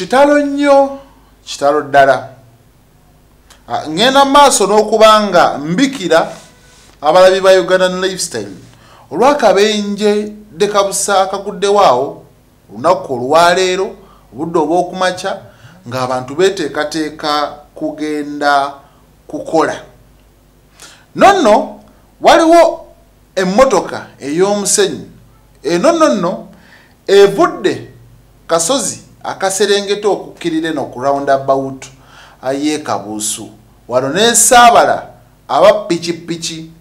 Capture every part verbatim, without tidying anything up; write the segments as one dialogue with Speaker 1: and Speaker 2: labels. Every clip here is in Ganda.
Speaker 1: kitalo nnyo kitalo ddala. Ngenda maaso n'okubanga mbikira abalabi ba Ugandan lifestyle olw'akabenje de kabusa akaguddewaawo olunaku olwaleero obudde obw'okumakya ng'abantu beeteekateeka kugenda kukola. Nonno waliwo emmotoka ey'omusenyu eno nonno evudde kasozi akaserengeta okukkirira eno ku roundabout ay'e Kabuusu wano n'esaabala aba pikipiki.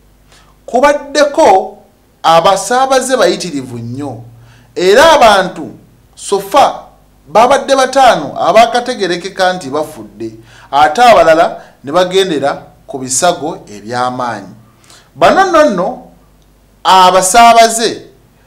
Speaker 1: Kubaddeko abasaabaze bayitirivu nnyo era abantu sofa babadde bataano abakategerekeka nti bafudde ate abalala ne bagendera ku bisago eby'amaanyi. Bano nonno abasaabaze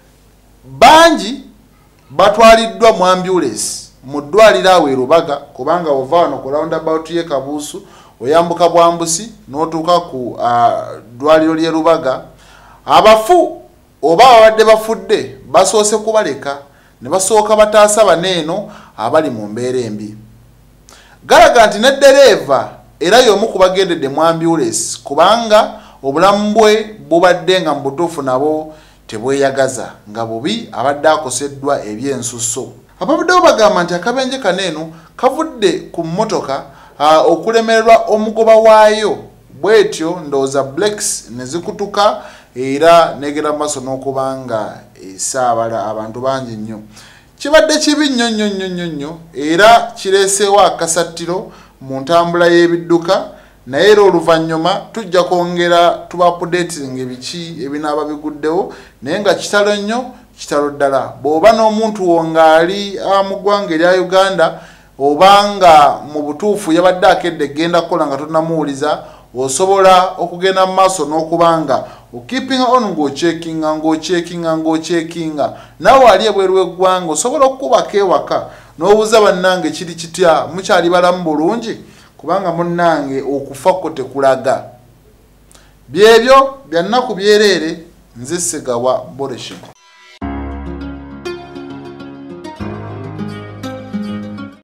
Speaker 1: bangi batwaliddwa mu ambulance mu ddwaliro awo e Lubaga kubanga ova wano ku roundabout y'e Kabuusu oyambuka Bwambusi n'otuuka ku uh, dwaliro ly'e Lubaga. Abafu oba abadde bafudde basoose kubaleka ne basooka bataasa baneeno abali mu mbeera embi. Galaga nti n'eddereeva era y'omu ku bagendedde mu ambulance kubanga obulamu bwe bubadde nga mu butuufu nabo tebweyagaza nga bubi abadde akoseddwa ebyensusso. Ababaddewo bagamba nti akabenje kaneeno kavudde ku mmotoka uh, okulemererwa omugoba waayo bwetyo ndowooza blacks ne zikutuka era negera maaso n'okubanga esaabala abantu bangi nnyo. Kibadde kibi nnyo nnyo nnyo nnyo nnyo era kireeseewo akasattiro mu ntambula y'ebidduka naye era oluvannyuma tujja kwongera tuba updating ebiki ebinaaba biguddewo naye nga kitalo nnyo kitalo ddala. Bw'oba n'omuntu wo ng'ali mu ggwanga erya Uganda obanga mu butuufu yabadde akedde genda kukola nga tonnamuwuliza osobola okugenda mu maaso n'okubanga okeeping on ng'ocheckinga ng'ocheckinga ng'ocheckinga nawe ali ebweru w'eggwanga osobola okukubako ewaka n'obuuza bannange kiri kitya mukyali balamu bulungi kubanga munnange okufa kko tekulaga. Byebyo bya nnaku byereere nze Ssegawa Boreshe.